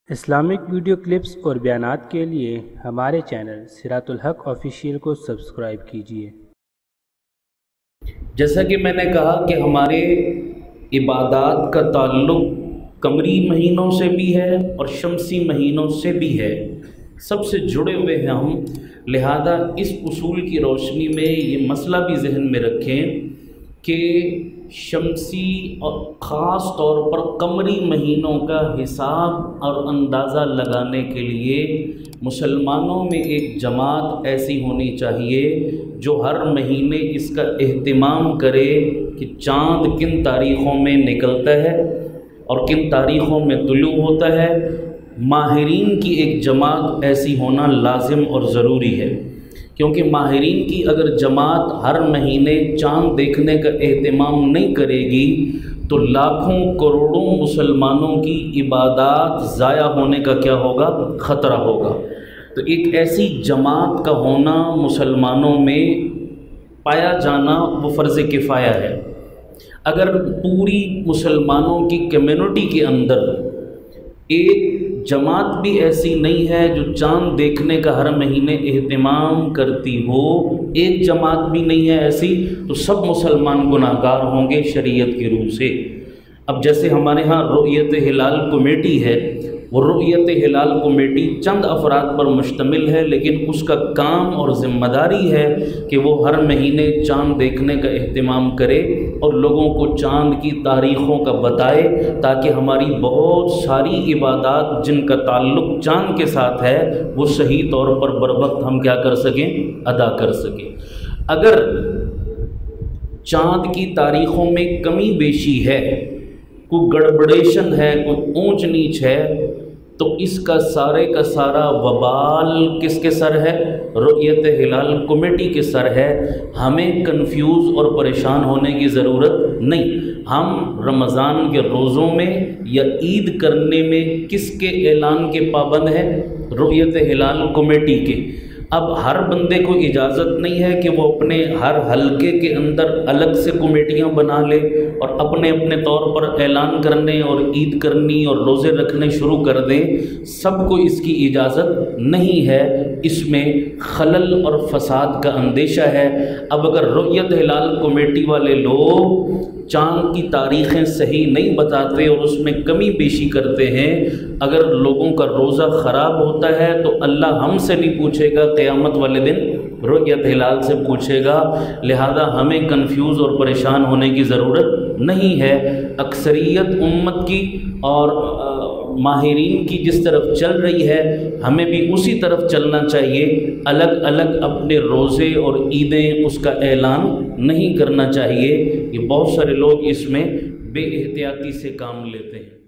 Islamic video clips اور بیانات کے لیے ہمارے چینل صراط الحق آفیشیل کو سبسکرائب کیجیے۔ جیسا کہ میں نے کہا کہ ہمارے عبادات کا تعلق قمری مہینوں سے بھی ہے اور شمسی مہینوں سے بھی ہے، سب سے جڑے ہوئے ہیں ہم، لہذا اس اصول کی روشنی میں یہ مسئلہ بھی ذہن میں رکھیں کہ شمسی اور خاص طور پر قمری مہینوں کا حساب اور اندازہ لگانے کے لیے مسلمانوں میں ایک جماعت ایسی ہونی چاہیے جو ہر مہینے اس کا اہتمام کرے کہ چاند کن تاریخوں میں نکلتا ہے اور کن تاریخوں میں طلوع ہوتا ہے۔ ماہرین کی ایک جماعت ایسی ہونا لازم اور ضروری ہے، کیونکہ ماہرین کی اگر جماعت ہر مہینے چاند دیکھنے کا اہتمام نہیں کرے گی تو لاکھوں کروڑوں مسلمانوں کی عبادات ضائع ہونے کا کیا ہوگا؟ خطرہ ہوگا۔ تو ایک ایسی جماعت کا ہونا، مسلمانوں میں پایا جانا، وہ فرض کفایہ ہے۔ اگر پوری مسلمانوں کی کمیونٹی کے اندر ایک جماعت بھی ایسی نہیں ہے جو چاند دیکھنے کا ہر مہینے اہتمام کرتی ہو، ایک جماعت بھی نہیں ہے ایسی، تو سب مسلمان گناہگار ہوں گے شریعت کی روح سے۔ اب جیسے ہمارے ہاں رویت ہلال کمیٹی ہے، وہ رویت ہلال کمیٹی چند افراد پر مشتمل ہے، لیکن اس کا کام اور ذمہ داری ہے کہ وہ ہر مہینے چاند دیکھنے کا اہتمام کرے اور لوگوں کو چاند کی تاریخوں کا بتائے، تاکہ ہماری بہت ساری عبادات جن کا تعلق چاند کے ساتھ ہے وہ صحیح طور پر بروقت ہم کیا کر سکیں؟ ادا کر سکیں۔ اگر چاند کی تاریخوں میں کمی بیشی ہے، کوئی گڑبڑیشن ہے، کوئی اونچ نیچ ہے، تو اس کا سارا وبال کس کے سر ہے؟ رؤیت ہلال کمیٹی کے سر ہے۔ ہمیں کنفیوز اور پریشان ہونے کی ضرورت نہیں۔ ہم رمضان کے روزوں میں یا عید کرنے میں کس کے اعلان کے پابند ہیں؟ رؤیت ہلال کمیٹی کے۔ اب ہر بندے کو اجازت نہیں ہے کہ وہ اپنے ہر حلقے کے اندر الگ سے کمیٹیاں بنا لے اور اپنے اپنے طور پر اعلان کرنے اور عید کرنی اور روزے رکھنے شروع کر دیں۔ سب کو اس کی اجازت نہیں ہے، اس میں خلل اور فساد کا اندیشہ ہے۔ اب اگر رؤیت ہلال کمیٹی والے لوگ چاند کی تاریخیں صحیح نہیں بتاتے اور اس میں کمی بیشی کرتے ہیں، اگر لوگوں کا روزہ خراب ہوتا ہے تو اللہ ہم سے نہیں پوچھے گا، قیامت والے دن رؤیت ہلال سے پوچھے گا۔ لہذا ہمیں کنفیوز اور پریشان ہونے کی ضرورت نہیں ہے۔ اکثریت امت کی اور ماہرین کی جس طرف چل رہی ہے، ہمیں بھی اسی طرف چلنا چاہیے۔ الگ الگ اپنے روزے اور عیدیں اس کا اعلان نہیں کرنا چاہیے۔ یہ بہت سارے لوگ اس میں بے احتیاطی سے کام لیتے ہیں۔